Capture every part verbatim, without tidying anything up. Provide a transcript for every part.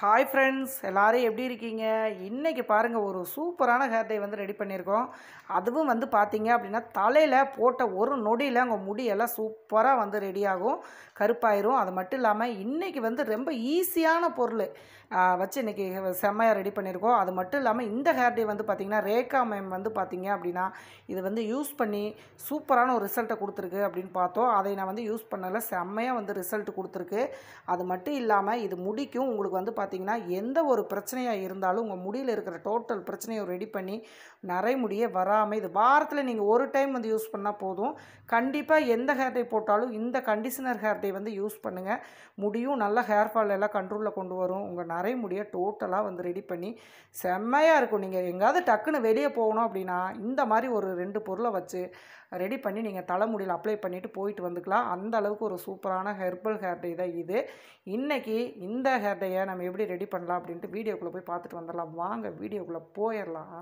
Hi friends, எல்லோரும் எப்படி இருக்கீங்க? இன்றைக்கி பாருங்கள், ஒரு சூப்பரான ஹேர் டை வந்து ரெடி பண்ணியிருக்கோம். அதுவும் வந்து பார்த்தீங்க அப்படின்னா, தலையில் போட்ட ஒரு நொடியில் உங்கள் முடியெல்லாம் சூப்பராக வந்து ரெடி ஆகும், கருப்பாயிரும். அது மட்டும் இல்லாமல் இன்றைக்கி வந்து ரொம்ப ஈஸியான பொருள் வச்சு இன்றைக்கி செம்மையாக ரெடி பண்ணியிருக்கோம். அது மட்டும் இல்லாமல் இந்த ஹேர் டை வந்து பார்த்திங்கன்னா, ரேகா மேம் வந்து பார்த்திங்க அப்படின்னா இது வந்து யூஸ் பண்ணி சூப்பரான ஒரு ரிசல்ட்டை கொடுத்துருக்கு அப்படின்னு பார்த்தோம். அதை நான் வந்து யூஸ் பண்ணல, செம்மையாக வந்து ரிசல்ட் கொடுத்துருக்கு. அது மட்டும் இல்லாமல் இது முடிக்கும் உங்களுக்கு வந்து பார்த்திங்கன்னா, எந்த ஒரு பிரச்சனையாக இருந்தாலும் உங்கள் முடியில் இருக்கிற டோட்டல் பிரச்சனையை ரெடி பண்ணி நிறைய முடியே வராமல், இது வாரத்தில் நீங்கள் ஒரு டைம் வந்து யூஸ் பண்ணால் போதும். கண்டிப்பாக எந்த ஹேர் டை போட்டாலும் இந்த கண்டிஷனர் ஹேர் டை வந்து யூஸ் பண்ணுங்கள். முடியும் நல்ல ஹேர் ஃபால் எல்லாம் கண்ட்ரோலில் கொண்டு வரும். உங்கள் நிறைய முடியை டோட்டலாக வந்து ரெடி பண்ணி செம்மையாக இருக்கும். நீங்கள் எங்கேயாவது டக்குன்னு வெளியே போகணும் அப்படின்னா இந்த மாதிரி ஒரு ரெண்டு பொருளை வச்சு ரெடி பண்ணி நீங்கள் தலைமுடியில் அப்ளை பண்ணிவிட்டு போயிட்டு வந்துக்கலாம். அந்த அளவுக்கு ஒரு சூப்பரான ஹெர்பல் ஹேர் டை தான் இது. இன்றைக்கி இந்த ஹேர் டையை நம்ம எப்படி ரெடி பண்ணலாம் அப்படின்ட்டு வீடியோக்குள்ளே போய் பார்த்துட்டு வந்துடலாம். வாங்க வீடியோக்குள்ளே போயிடலாம்.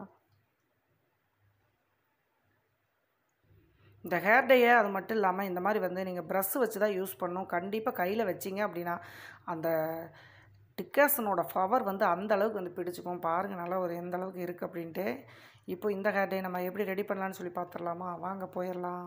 இந்த ஹேர் டையை அது மட்டும் இல்லாமல் இந்த மாதிரி வந்து நீங்கள் ப்ரஷ் வச்சு தான் யூஸ் பண்ணணும். கண்டிப்பாக கையில் வச்சிங்க அப்படின்னா அந்த டிக்காசனோட பவர் வந்து அந்த அளவுக்கு வந்து பிடிச்சிக்கும். பாருங்கள் நல்லா ஒரு எந்த அளவுக்கு இருக்குது அப்படின்ட்டு. இப்போ இந்த ஹேர் டை நம்ம எப்படி ரெடி பண்ணலான்னு சொல்லி பார்த்துடலாமா? வாங்க போயிடலாம்.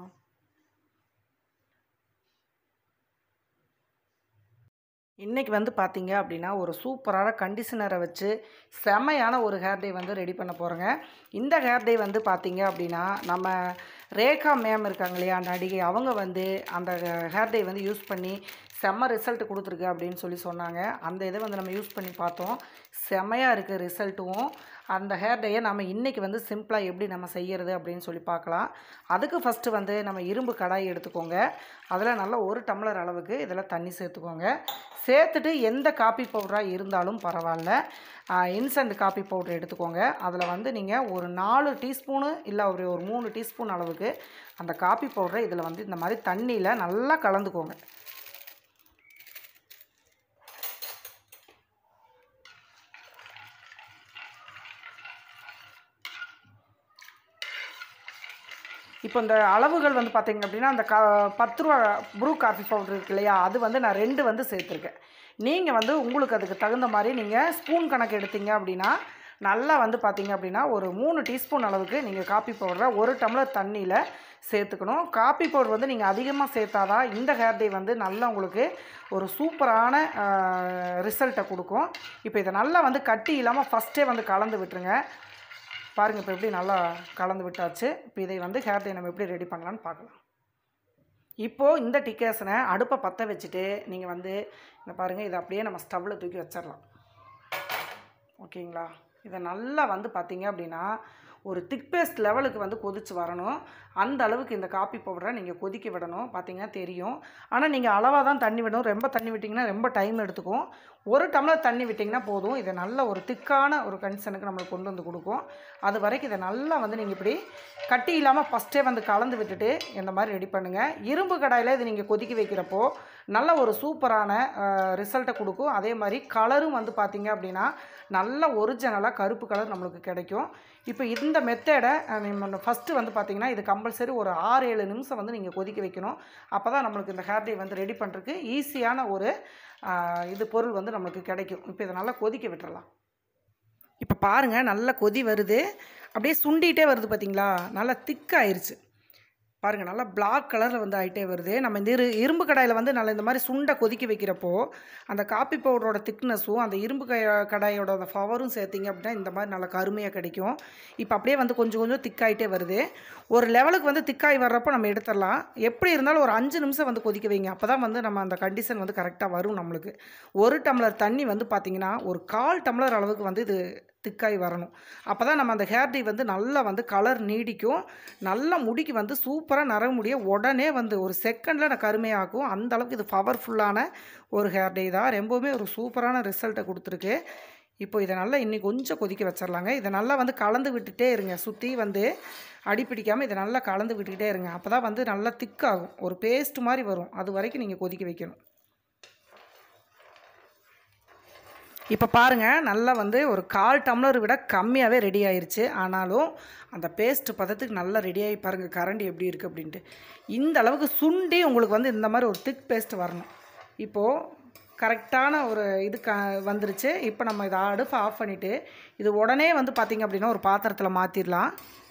இன்றைக்கி வந்து பார்த்தீங்க அப்படின்னா, ஒரு சூப்பரான கண்டிஷனரை வச்சு செமையான ஒரு ஹேர் டை வந்து ரெடி பண்ண போகிறோங்க. இந்த ஹேர் டை வந்து பார்த்தீங்க அப்படின்னா, நம்ம ரேகா மேம் இருக்காங்க இல்லையா நடிகை, அவங்க வந்து அந்த ஹேர் டை வந்து யூஸ் பண்ணி செம்ம ரிசல்ட் கொடுத்துருக்கு அப்படின்னு சொல்லி சொன்னாங்க. அந்த இதை வந்து நம்ம யூஸ் பண்ணி பார்த்தோம். செம்மையாக இருக்குது ரிசல்ட்டும். அந்த ஹேர் டையை நம்ம இன்றைக்கி வந்து சிம்பிளாக எப்படி நம்ம செய்கிறது அப்படின்னு சொல்லி பார்க்கலாம். அதுக்கு ஃபஸ்ட்டு வந்து நம்ம இரும்பு கடாய் எடுத்துக்கோங்க. அதில் நல்லா ஒரு டம்ளர் அளவுக்கு இதில் தண்ணி சேர்த்துக்கோங்க. சேர்த்துட்டு எந்த காப்பி பவுடராக இருந்தாலும் பரவாயில்ல, இன்ஸ்டன்ட் காப்பி பவுடர் எடுத்துக்கோங்க. அதில் வந்து நீங்கள் ஒரு நாலு டீஸ்பூனு இல்லை ஒரு ஒரு மூணு டீஸ்பூன் அளவுக்கு அந்த காப்பி பவுடரை இதில் வந்து இந்த மாதிரி தண்ணியில் நல்லா கலந்துக்கோங்க. இப்போ இந்த அளவுகள் வந்து பார்த்திங்க அப்படின்னா, அந்த கா பத்து ரூபா ப்ரூ காஃபி பவுடர் இருக்கு இல்லையா, அது வந்து நான் ரெண்டு வந்து சேர்த்துருக்கேன். நீங்கள் வந்து உங்களுக்கு அதுக்கு தகுந்த மாதிரி நீங்கள் ஸ்பூன் கணக்கு எடுத்தீங்க அப்படின்னா நல்லா வந்து பார்த்திங்க அப்படின்னா ஒரு மூணு டீஸ்பூன் அளவுக்கு நீங்கள் காப்பி பவுடரை ஒரு டம்ளர் தண்ணியில் சேர்த்துக்கணும். காப்பி பவுடர் வந்து நீங்கள் அதிகமாக சேர்த்தாதான் இந்த ஹேர் டை வந்து நல்லா உங்களுக்கு ஒரு சூப்பரான ரிசல்ட்டை கொடுக்கும். இப்போ இதை நல்லா வந்து கட்டி இல்லாமல் ஃபஸ்ட்டே வந்து கலந்து விட்டுருங்க. பாருங்கள், இப்போ எப்படி நல்லா கலந்து விட்டாச்சு. இப்போ இதை வந்து ஹேர் டை நம்ம எப்படி ரெடி பண்ணலான்னு பார்க்கலாம். இப்போது இந்த டிக்காசனை அடுப்பை பற்ற வச்சுட்டு நீங்கள் வந்து இந்த பாருங்கள், இதை அப்படியே நம்ம ஸ்டவ்வில் தூக்கி வச்சிடலாம். ஓகேங்களா? இதை நல்லா வந்து பார்த்திங்க அப்படின்னா ஒரு திக் பேஸ்ட் லெவலுக்கு வந்து கொதித்து வரணும். அந்த அளவுக்கு இந்த காப்பி பவுடரை நீங்கள் கொதிக்க விடணும். பார்த்திங்கன்னா தெரியும். ஆனால் நீங்கள் அளவாக தான் தண்ணி விடணும். ரொம்ப தண்ணி விட்டிங்கன்னா ரொம்ப டைம் எடுத்துக்கும். ஒரு டம்ளர் தண்ணி விட்டிங்கன்னா போதும். இதை நல்ல ஒரு திக்கான ஒரு கண்டிஷனுக்கு நம்மளுக்கு கொண்டு வந்து கொடுக்கும். அது வரைக்கும் இதை நல்லா வந்து நீங்கள் இப்படி கட்டி இல்லாமல் ஃபஸ்ட்டே வந்து கலந்து விட்டுட்டு இந்த மாதிரி ரெடி பண்ணுங்கள். இரும்பு கடாயில் இது நீங்கள் கொதிக்க வைக்கிறப்போ நல்ல ஒரு சூப்பரான ரிசல்ட்டை கொடுக்கும். அதே மாதிரி கலரும் வந்து பார்த்திங்க அப்படின்னா நல்ல ஒரிஜினலாக கருப்பு கலர் நம்மளுக்கு கிடைக்கும். இப்போ இந்த மெத்தடை நம்ம ஃபஸ்ட்டு வந்து பார்த்திங்கன்னா இது கம்பல்சரி ஒரு ஆறு ஏழு நிமிஷம் வந்து நீங்கள் கொதிக்க வைக்கணும். அப்போ தான் நம்மளுக்கு இந்த ஹேர் டை வந்து ரெடி பண்ணுறதுக்கு ஈஸியான ஒரு இது பொருள் வந்து நம்மளுக்கு கிடைக்கும். இப்போ இதை நல்லா கொதிக்க விட்டுறலாம். இப்போ பாருங்கள், நல்லா கொதி வருது. அப்படியே சுண்டிகிட்டே வருது பார்த்திங்களா? நல்லா திக்காயிருச்சு பாருங்கள். நல்லா பிளாக் கலரில் வந்து ஆகிட்டே வருது. நம்ம இந்த இரு இரும்பு கடாயில் வந்து நல்லா இந்த மாதிரி சுண்டை கொதிக்க வைக்கிறப்போ அந்த காப்பி பவுடரோட திக்னஸும் அந்த இரும்பு க கடாயோட அந்த பவரும் சேர்த்திங்க அப்படின்னா இந்த மாதிரி நல்லா கருமையாக கிடைக்கும். இப்போ அப்படியே வந்து கொஞ்சம் கொஞ்சம் திக்காயிட்டே வருது. ஒரு லெவலுக்கு வந்து திக்காகி வர்றப்போ நம்ம எடுத்துடலாம். எப்படி இருந்தாலும் ஒரு அஞ்சு நிமிஷம் வந்து கொதிக்க வைங்க. அப்போ தான் வந்து நம்ம அந்த கண்டிஷன் வந்து கரெக்டாக வரும். நம்மளுக்கு ஒரு டம்ளர் தண்ணி வந்து பார்த்திங்கன்னா ஒரு கால் டம்ளர் அளவுக்கு வந்து இது திக்காய் வரணும். அப்போ தான் நம்ம அந்த ஹேர் டை வந்து நல்லா வந்து கலர் நீடிக்கும். நல்ல முடிக்கு வந்து சூப்பராக நர முடிய உடனே வந்து ஒரு செகண்டில் நான் கருமையாக்கும். அந்த அளவுக்கு இது பவர்ஃபுல்லான ஒரு ஹேர் டை தான். ரொம்பவுமே ஒரு சூப்பரான ரிசல்ட்டை கொடுத்துருக்கு. இப்போ இதை நல்லா இன்னி கொஞ்சம் கொதிக்க வச்சிடலாங்க. இதை நல்லா வந்து கலந்து விட்டுட்டே இருங்க. சுற்றி வந்து அடிப்பிடிக்காமல் இதை நல்லா கலந்து விட்டுக்கிட்டே இருங்க. அப்போ தான் வந்து நல்லா திக்காகும், ஒரு பேஸ்ட் மாதிரி வரும். அது வரைக்கும் நீங்கள் கொதிக்க வைக்கணும். இப்போ பாருங்கள், நல்லா வந்து ஒரு கால் டம்ளர் விட கம்மியாகவே ரெடி ஆயிடுச்சு. ஆனாலும் அந்த பேஸ்ட் பதத்துக்கு நல்லா ரெடி ஆகி பாருங்கள் கரண்டி எப்படி இருக்குது அப்படின்ட்டு. இந்த அளவுக்கு சுண்டி உங்களுக்கு வந்து இந்த மாதிரி ஒரு திக் பேஸ்ட் வரணும். இப்போது கரெக்டான ஒரு இது க வந்துருச்சு. இப்போ நம்ம இதை அடுப்பு ஆஃப் பண்ணிவிட்டு இது உடனே வந்து பார்த்திங்க அப்படின்னா ஒரு பாத்திரத்தில் மாற்றிடலாம்.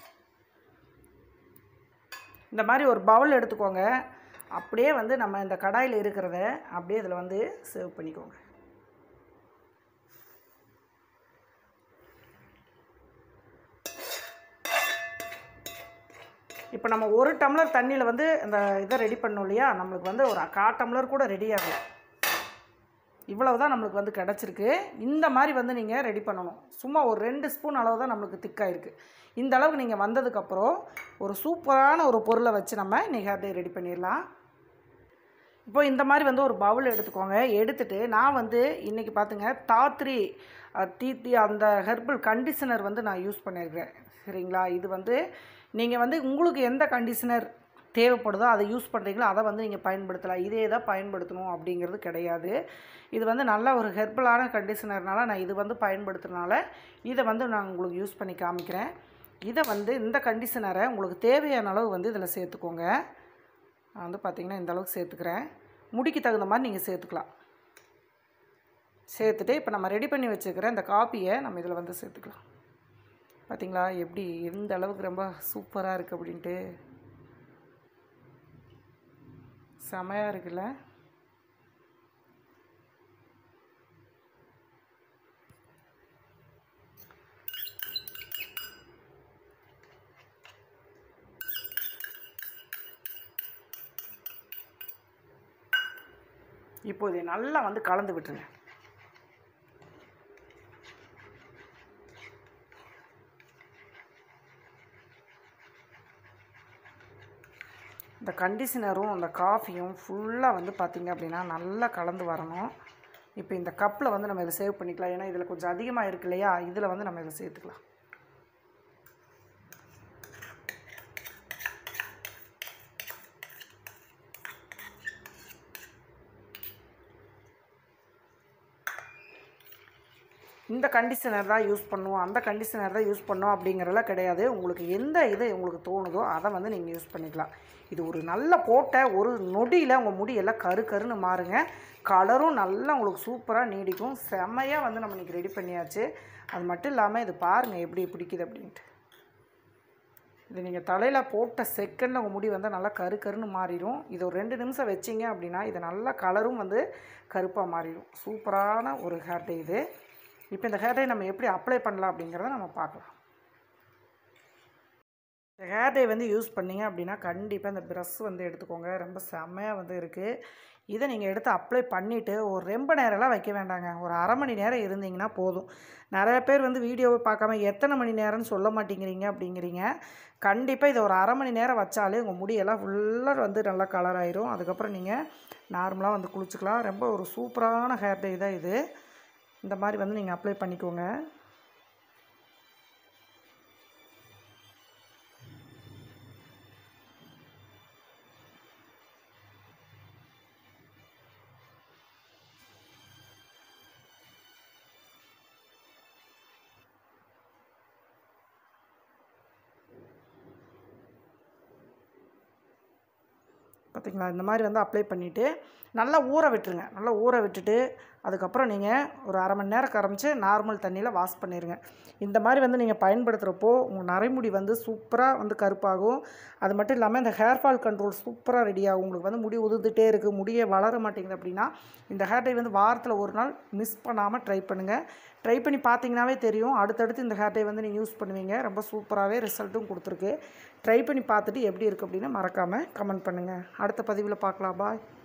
இந்த மாதிரி ஒரு பவுல் எடுத்துக்கோங்க. அப்படியே வந்து நம்ம இந்த கடாயில் இருக்கிறத அப்படியே இதில் வந்து சர்வ் பண்ணிக்கோங்க. இப்போ நம்ம ஒரு டம்ளர் தண்ணியில் வந்து இந்த இதை ரெடி பண்ணோம் இல்லையா, நம்மளுக்கு வந்து ஒரு கா டம்ளர் கூட ரெடி ஆகும். இவ்வளவு தான் நம்மளுக்கு வந்து கிடச்சிருக்கு. இந்த மாதிரி வந்து நீங்கள் ரெடி பண்ணணும். சும்மா ஒரு ரெண்டு ஸ்பூன் அளவு தான் நம்மளுக்கு திக்காயிருக்கு. இந்த அளவுக்கு நீங்கள் வந்ததுக்கப்புறம் ஒரு சூப்பரான ஒரு பொருளை வச்சு நம்ம இன்றைக்கி ஹேர் டை ரெடி பண்ணிடலாம். இப்போ இந்த மாதிரி வந்து ஒரு பவுல் எடுத்துக்கோங்க. எடுத்துகிட்டு நான் வந்து இன்றைக்கி பார்த்துங்க தாத்ரி டீ அந்த ஹெர்பல் கண்டிஷனர் வந்து நான் யூஸ் பண்ணியிருக்கேன். சரிங்களா? இது வந்து நீங்கள் வந்து உங்களுக்கு எந்த கண்டிஷனர் தேவைப்படுதோ அதை யூஸ் பண்ணுறீங்களோ அதை வந்து நீங்கள் பயன்படுத்தலாம். இதே தான் பயன்படுத்தணும் அப்படிங்கிறது கிடையாது. இது வந்து நல்ல ஒரு ஹெர்பலான கண்டிஷனர்னால நான் இது வந்து பயன்படுத்துறதுனால இதை வந்து நான் உங்களுக்கு யூஸ் பண்ணி காமிக்கிறேன். இதை வந்து இந்த கண்டிஷனரை உங்களுக்கு தேவையான அளவு வந்து இதில் சேர்த்துக்கோங்க. நான் வந்து பார்த்திங்கன்னா இந்த அளவுக்கு சேர்த்துக்கிறேன். முடிக்கு தகுந்த மாதிரி நீங்கள் சேர்த்துக்கலாம். சேர்த்துட்டு இப்போ நம்ம ரெடி பண்ணி வச்சுக்கிற இந்த காப்பியை நம்ம இதில் வந்து சேர்த்துக்கலாம். பார்த்திங்களா எப்படி எந்த அளவுக்கு ரொம்ப சூப்பராக இருக்குது அப்படின்ட்டு. செமையாக இருக்குல்ல? இப்போ இதை நல்லா வந்து கலந்து விட்டுருங்க. இந்த கண்டிஷனரும் அந்த காஃபியும் ஃபுல்லாக வந்து பார்த்திங்க அப்படின்னா நல்லா கலந்து வரணும். இப்போ இந்த கப்பில் வந்து நம்ம இதை சேவ் பண்ணிக்கலாம். ஏன்னா இதில் கொஞ்சம் அதிகமாக இருக்கு இல்லையா, இதில் வந்து நம்ம இதை சேர்த்துக்கலாம். இந்த கண்டிஷனர் தான் யூஸ் பண்ணுவோம், அந்த கண்டிஷனர் தான் யூஸ் பண்ணோம் அப்படிங்கிறதெல்லாம் கிடையாது. உங்களுக்கு எந்த இது உங்களுக்கு தோணுதோ அதை வந்து நீங்கள் யூஸ் பண்ணிக்கலாம். இது ஒரு நல்ல போட்ட ஒரு நொடியில் உங்கள் முடி எல்லாம் கரு கருன்னு மாறுங்க. கலரும் நல்லா உங்களுக்கு சூப்பராக நீடிக்கும். செம்மையாக வந்து நம்ம இன்றைக்கி ரெடி பண்ணியாச்சு. அது மட்டும் இல்லாமல் இது பாருங்கள் எப்படி பிடிக்குது அப்படின்ட்டு. இது நீங்கள் தலையில் போட்ட செகண்டில் உங்கள் முடி வந்து நல்லா கரு கருன்னு மாறிடும். இது ஒரு ரெண்டு நிமிஷம் வச்சிங்க அப்படின்னா இது நல்லா கலரும் வந்து கருப்பாக மாறிடும். சூப்பரான ஒரு ஹேர் டை இது. இப்போ இந்த ஹேர் டை நம்ம எப்படி அப்ளை பண்ணலாம் அப்படிங்கிறத நம்ம பார்க்கலாம். இந்த ஹேர் டை வந்து யூஸ் பண்ணிங்க அப்படின்னா கண்டிப்பாக இந்த ப்ரஷ் வந்து எடுத்துக்கோங்க. ரொம்ப செம்மையாக வந்து இருக்குது. இதை நீங்கள் எடுத்து அப்ளை பண்ணிவிட்டு ஒரு ரொம்ப நேரம்லாம் வைக்க வேண்டாங்க. ஒரு அரை மணி நேரம் இருந்தீங்கன்னா போதும். நிறைய பேர் வந்து வீடியோவை பார்க்காம எத்தனை மணி நேரம்னு சொல்ல மாட்டேங்கிறீங்க அப்படிங்கிறீங்க. கண்டிப்பாக இதை ஒரு அரை மணி நேரம் வச்சாலே உங்கள் முடியெல்லாம் ஃபுல்லாக வந்து நல்லா கலர் ஆயிரும். அதுக்கப்புறம் நீங்கள் நார்மலாக வந்து குளிச்சுக்கலாம். ரொம்ப ஒரு சூப்பரான ஹேர் டை தான் இது. இந்த மாதிரி வந்து நீங்கள் அப்ளை பண்ணிக்கோங்க. பார்த்திங்களா? இந்த மாதிரி வந்து அப்ளை பண்ணிவிட்டு நல்லா ஊற விட்டுருங்க. நல்லா ஊற விட்டுட்டு அதுக்கப்புறம் நீங்கள் ஒரு அரை மணி நேரம் கரைச்சி நார்மல் தண்ணியில் வாஷ் பண்ணிடுங்க. இந்த மாதிரி வந்து நீங்கள் பயன்படுத்துகிறப்போ உங்கள் நரைமுடி வந்து சூப்பராக வந்து கருப்பாகும். அது மட்டும் இல்லாமல் இந்த ஹேர் ஃபால் கண்ட்ரோல் சூப்பராக ரெடி ஆகும். உங்களுக்கு வந்து முடி உதிர்ந்துட்டே இருக்குது, முடியே வளர மாட்டேங்குது அப்படின்னா இந்த ஹேர் டை வந்து வாரத்தில் ஒரு நாள் மிஸ் பண்ணாமல் ட்ரை பண்ணுங்கள். ட்ரை பண்ணி பார்த்தீங்கன்னாவே தெரியும். அடுத்தடுத்து இந்த ஹேர் டை வந்து நீங்கள் யூஸ் பண்ணுவீங்க. ரொம்ப சூப்பராகவே ரிசல்ட்டும் கொடுத்துருக்கு. ட்ரை பண்ணி பார்த்துட்டு எப்படி இருக்குது அப்படின்னு மறக்காமல் கமெண்ட் பண்ணுங்கள். அடுத்த பதிவில் பார்க்கலாம். பாய்.